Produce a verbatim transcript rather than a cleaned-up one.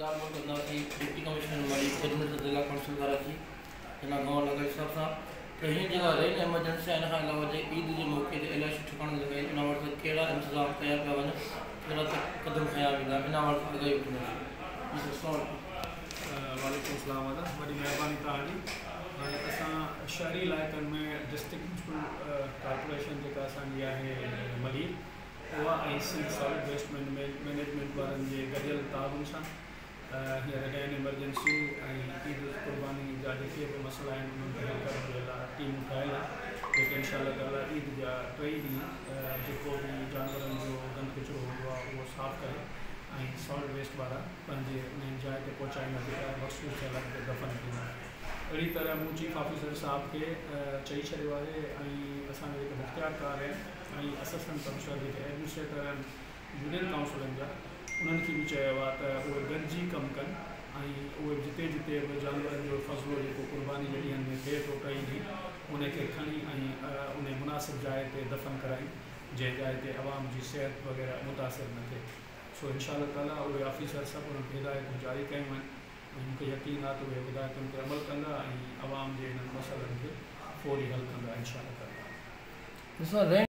चालू कंदासीं deputy commissioner वारी खिदमत ज़िला कौंसिल कराची हिन गांव लॻे हिसाब सां त हीअ जेका रेन एमरजेंसी आहे, हिन खां अलावा जे ईद जे मौक़े ते इलाही सुठो ठिकाणो लॻाई, इन वटि कहिड़ा इंतज़ाम कया पिया वञनि, कहिड़ा क़दम खयां वेंदा, इन वटि आगाही वठंदासीं। वालेकुम सलाम वाला बड़ी मेहरबानी तव्हांजी। हाणे असां शहरी इलाइक़नि में डिस्ट्रिक्ट म्यूनिसिपल कॉर्पोरेशन जेका असांजी आहे मलीर उहा ऐं सिंध सॉलिड वेस्ट मैनेजमेंट वारनि जे गॾियल ताउन सां हींअर रेन एमरजेंसी ऐं ईद क़ुर्बानी जा जेके बि मसइला आहिनि उन्हनि खे हल करण जे लाइ टीमूं ठहियल आहिनि, जेके इनशाअल्लाह ताला ईद जा टे ॾींहं जेको बि जानवरनि जो गंद किचिरो हूंदो आहे उहो साफ़ु करे ऐं सॉलिड वेस्ट वारा पंहिंजे उन जाइ ते पहुचाईंदा, जेका मखसूस जॻह ते दफ़न थींदा। अहिड़ी तरह मूं चीफ ऑफिसर साहब खे चई छॾियो आहे ऐं असांजा जेके मुख़्तियारकार आहिनि ऐं असिस्टेंट कमिश्नर जेके एडमिनिस्ट्रेटर आहिनि यूनियन काउंसिलनि जा, उन्हनि खे बि चयो आहे त उहे गॾिजी कमु कनि ऐं उहे जिते जिते बि जानवरनि जो फ़सिलो जेको क़ुर्बानी जे ॾींहंनि में थिए थो टई ॾींहुं उनखे खणी ऐं उन मुनासिब जाइ ते दफ़न कराई, जंहिं जाइ ते आवाम जी सिहत वग़ैरह मुतासिर न थिए। सो इंशाअल्लाह ताला उहे ऑफिसर सभु उन्हनि खे हिदायतूं जारी कयूं आहिनि ऐं मूंखे यकीन आहे त उहे हिदायतुनि ते अमल कंदा ऐं आवाम जे इन्हनि मसइलनि खे फौरी हल कंदा इंशाअल्लाह ताला।